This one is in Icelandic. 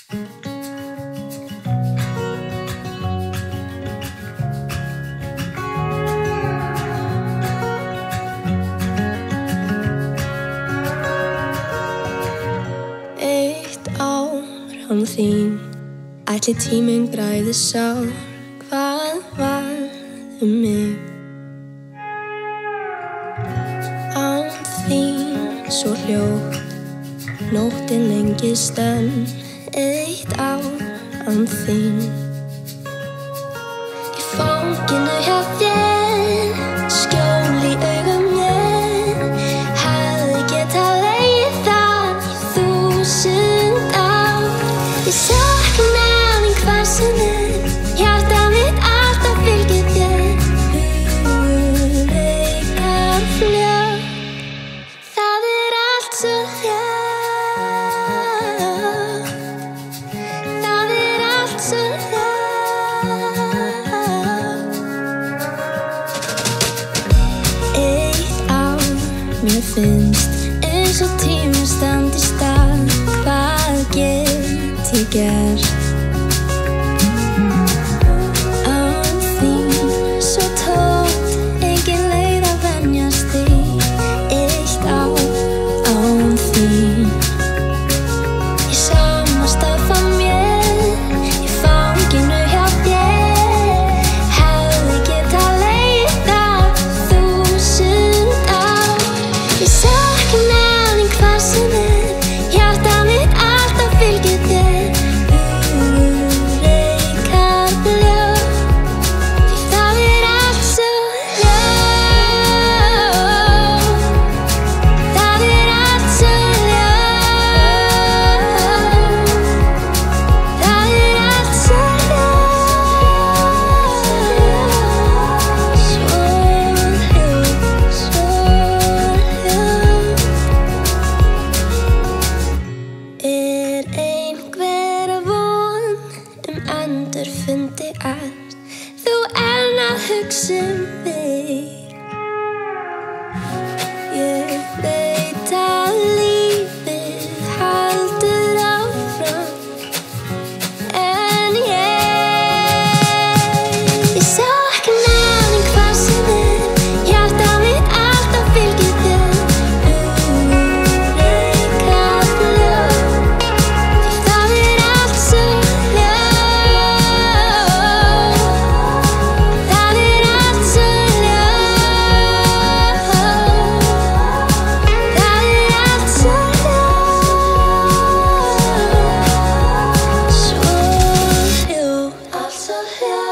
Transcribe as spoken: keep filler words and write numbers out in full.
Án þín, ætli tíminn græði sár, hvað var um mig? Án þín, svo hljótt, nóttin lengist enn, eitt ár án þín. Í fanginu hjá þér, skjól í augum mér, hefði getað legið þar í þúsund ár. Ég sakna þín hvar sem er, hjarta mitt alltaf fylgir þér. Hugur leikar fljótt, það er allt svo hljótt, það er allt svo hljótt. Eitt ár, mér finnst eins og tíminn standi í stað, hvað get ég gert? Án þín, svo tómt, engin leið að venjast því. Eitt ár án þín, ég samast af á mér, í fanginu hjá þér, hefði getað legið þar þúsund ár. Ég sakna þín hvar sem er, hjarta mitt alltaf fylgir þér. So